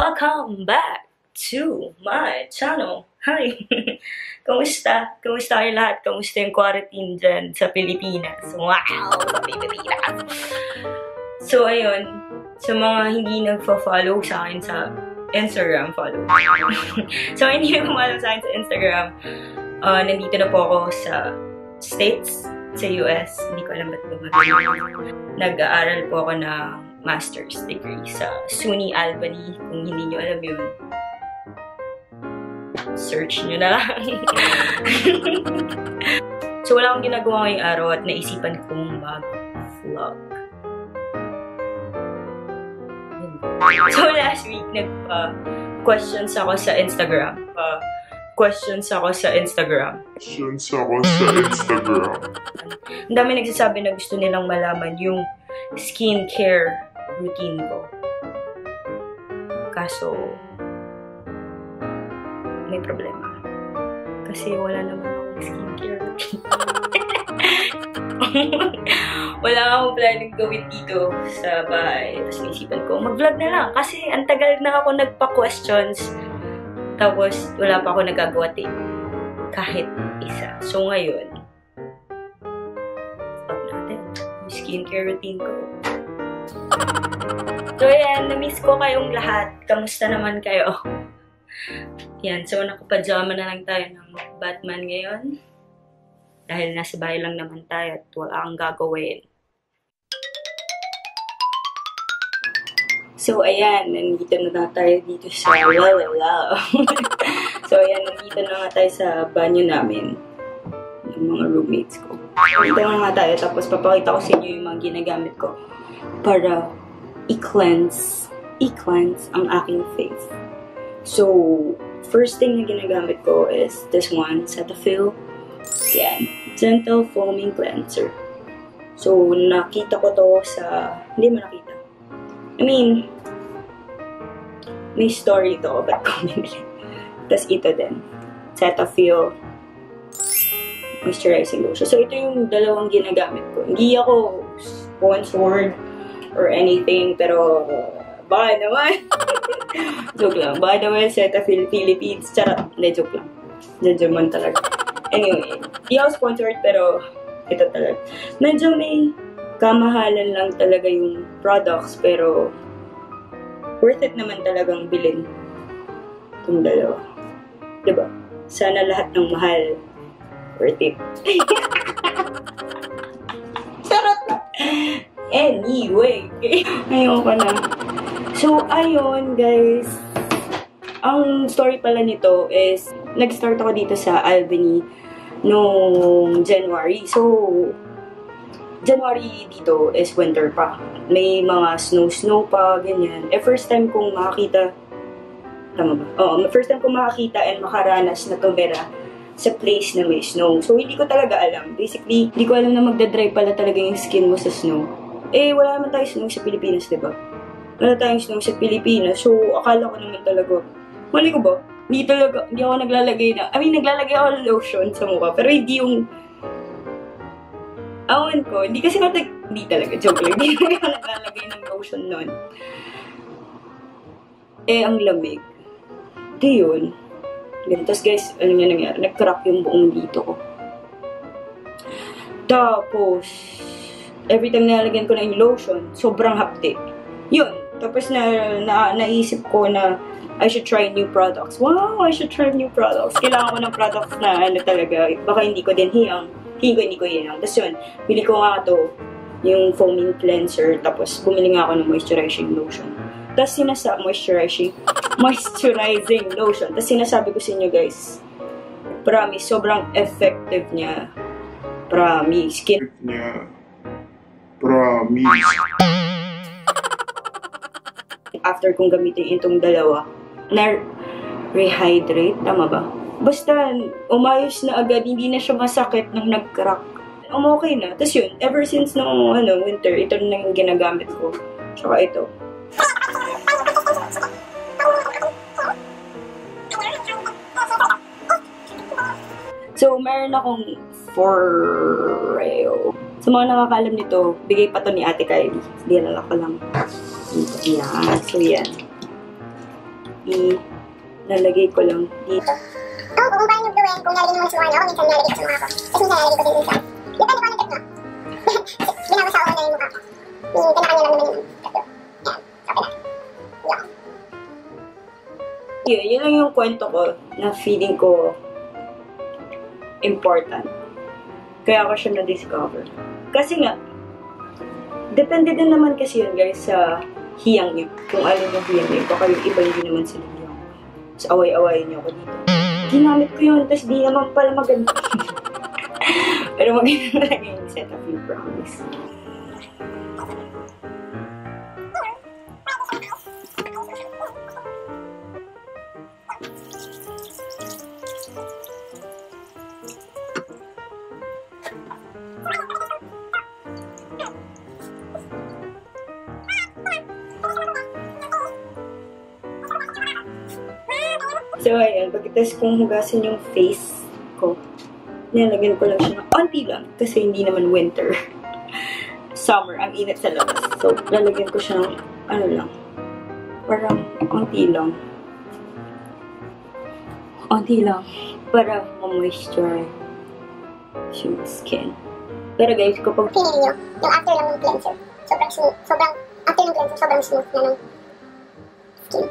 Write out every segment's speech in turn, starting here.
Welcome back to my channel. Hi! Kamusta? Kamusta kayo lahat? Kamusta yung quarantine dyan sa Pilipinas? Wow! Sa Pilipinas! So, ayun. Sa mga hindi nagpa-follow sa akin sa Instagram, follow. So, hindi nagpa-follow sa akin sa Instagram. Nandito na po ako sa States, sa US. Hindi ko alam ba't gumagano. Nag-aaral po ako ng master's degree sa SUNY Albany. Kung hindi nyo alam yun, search nyo na lang. So, wala akong ginagawa ngayong araw at naisipan kong mag-vlog. So, last week, nagpa-questions ako sa Instagram. Ang dami nagsasabi na gusto nilang malaman yung skincare routine ko. Kaso, may problema. Kasi wala naman akong skincare routine. Wala akong planning gawin dito sa bahay. Tapos naisipan ko, mag-vlog na lang. Kasi ang tagal na ako nagpa-questions. Tapos, wala pa ako nagagawa kahit isa. So, ngayon, vlog natin yung skincare routine ko. So, ayan, na-miss ko kayong lahat. Kamusta naman kayo? Yan, so nakapajama na lang tayo ng Batman ngayon. Dahil nasa bahay lang naman tayo at wala kang gagawin. So, ayan, nandito na tayo dito sa So, ayan, nandito na nga tayo sa banyo namin ng mga roommates ko. Dito na nga tayo, tapos papakita ko sa inyo yung mga ginagamit ko para i-cleanse ang aking face. So, first thing na ginagamit ko is this one, Cetaphil. Yan, Gentle Foaming Cleanser. So, nakita ko to sa, hindi mo nakita. I mean, may story to, ba't ko binili? Tapos ito din, Cetaphil Moisturizing Lotion. So, ito yung dalawang ginagamit ko. Hindi ako sponsored or anything, pero baka naman. Joke lang. Baka naman Cetaphil Philippines. Charot. Hindi, joke lang. Diyan talaga. Anyway, hindi ako sponsored, pero ito talaga. Medyo may kamahalan lang talaga yung products, pero worth it naman talagang bilhin itong dalawa. Diba? Sana lahat ng mahal worth it. Charot lang. Anyway, ayoko na. So, ayun, guys. Ang story pala nito is, nag-start ako dito sa Albany noong January. So, January dito is winter pa. May mga snow pa, ganyan. First time kong makakita, tama ba? Oo, first time kong makakita and makaranas na tumira sa place na may snow. So, hindi ko talaga alam. Basically, hindi ko alam na magdadry pala talaga yung skin mo sa snow. Eh, wala naman tayo snow sa Pilipinas, diba? Wala tayong snow sa Pilipinas. So, akala ko naman talaga, mali ko ba? Hindi ako naglalagay na, naglalagay ako ng lotion sa mukha, pero hindi yung, awan ko, hindi kasi hindi talaga, joke lang, hindi ako naglalagay ng lotion nun. Eh, ang lamig. Ito yun. Tapos guys, ano nga nangyari? Nag-crack yung buong dito ko. Tapos, every time nalagyan ko na yung lotion, sobrang hapdi. Yun. Tapos naisip ko na I should try new products. Wow, I should try new products. Kailangan ko ng products na ano talaga. Baka hindi ko din hiyang. Hindi ko hiyang. Tapos yun, bili ko nga ito, yung foaming cleanser. Tapos bumili nga ako ng moisturizing lotion. Tapos moisturizing lotion. Tapos sinasabi ko sa inyo guys, promise, sobrang effective niya. Promise. After kong gamitin itong dalawa, na-rehydrate, tama ba? Basta, umayos na agad, hindi na siya masakit nung nag-crack. Okay na. Tapos yun, ever since nung winter, ito na yung ginagamit ko. Tsaka ito. So, meron akong Foreo. Sa mga nakakalam nito, bigay pa to ni Ate Kylie. Dinala ko lang. Yan. So, yan. ilalagay ko lang dito. Oo, kung paano gawin, kung nalagay mo sa mukha niya, kung minsan nalagay ko sa mukha ko. Tapos minsan nalagay ko din sa depende ko anong trip mo. Ginawa sa una yung mukha ko. Kanya-kanya lang naman yung trip ko. Yan, okay na. Yun lang yung kwento ko na feeling ko important. Kaya ako siya na-discover. Kasi nga, depende din naman kasi yun guys sa hiyang niyo. Kung alin yung hiyang niyo. Baka yung iba hindi naman sila hiyang. Tapos away-awayin niyo ako dito. Ginamit ko yun, tapos di naman pala maganda. Pero maganda lang yung set of you, promise. So, ayan, pagkitas kong hugasin yung face ko, nilagyan ko lang siya ng onti lang, kasi hindi naman winter. Summer, ang init sa labas. So, lalagyan ko siya ng, ano lang, parang onti lang. Onti lang, para ma-moisturize yung skin. Pero guys, kapag Feeling nyo, yung after lang ng cleanser, sobrang smooth, after ng cleanser, sobrang smooth na ng skin.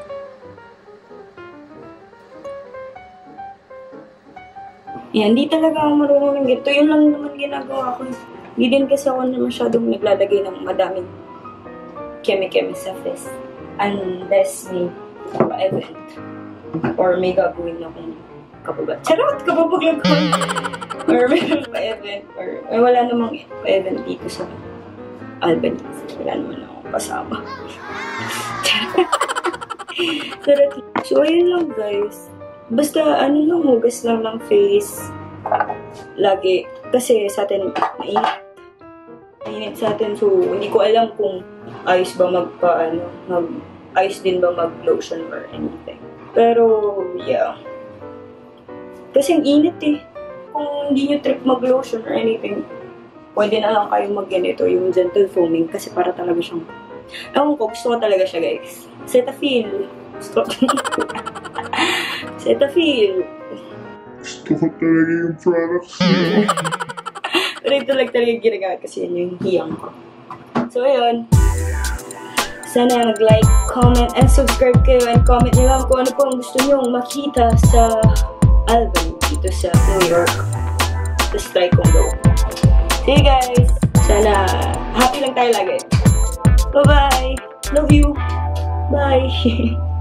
yan, hindi talaga ako marunong ng ganito. Yun lang naman ginagawa ko. Hindi din kasi ako na masyadong naglalagay ng madaming keme-keme sa face. Unless may pa-event. Or may gagawin akong kapabat. Charot! Kapapaglag ko! Or may pa-event. Or wala namang pa-event dito sa Albany. Wala naman akong kasama. Charot. So, ayun lang guys. Basta, ano lang, hugas lang ng face. Lagi. Kasi sa atin, mainit. Mainit sa atin. So, hindi ko alam kung ayos ba ayos din ba mag-lotion or anything. Pero, yeah. Kasi ang init eh. Kung hindi nyo trip mag-lotion or anything, pwede na lang kayo mag-ganito, yung gentle foaming. Kasi para talaga siyang, ewan ko, gusto ko talaga siya guys. Cetaphil. Gusto ko Cetaphil. Gusto ko talaga yung products niyo. Pero ito lang talaga ginagamit kasi yun yung hiyang ko. So, ayun. Sana mag-like, comment, and subscribe kayo. And comment nyo lang kung ano po ang gusto nyo makita sa album dito sa New York. Tapos try kong go. See you guys! Sana happy lang tayo lagi. Bye-bye! Love you! Bye!